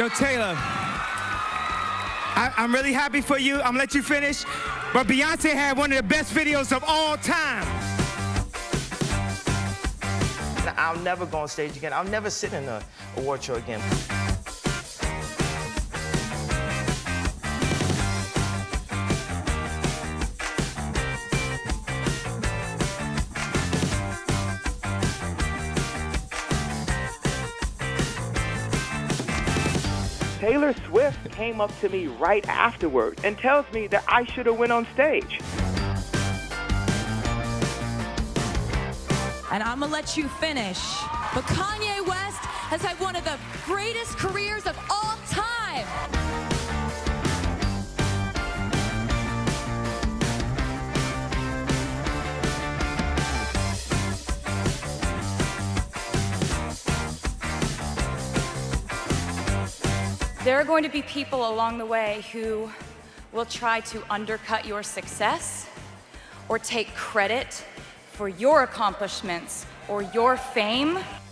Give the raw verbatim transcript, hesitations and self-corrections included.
Yo, Taylor, I, I'm really happy for you. I'm gonna let you finish. But Beyonce had one of the best videos of all time. I'll never go on stage again. I'll never sit in an award show again. Taylor Swift came up to me right afterward and tells me that I should have went on stage. And I'm gonna let you finish. But Kanye West has had one of the greatest careers of all time. There are going to be people along the way who will try to undercut your success or take credit for your accomplishments or your fame.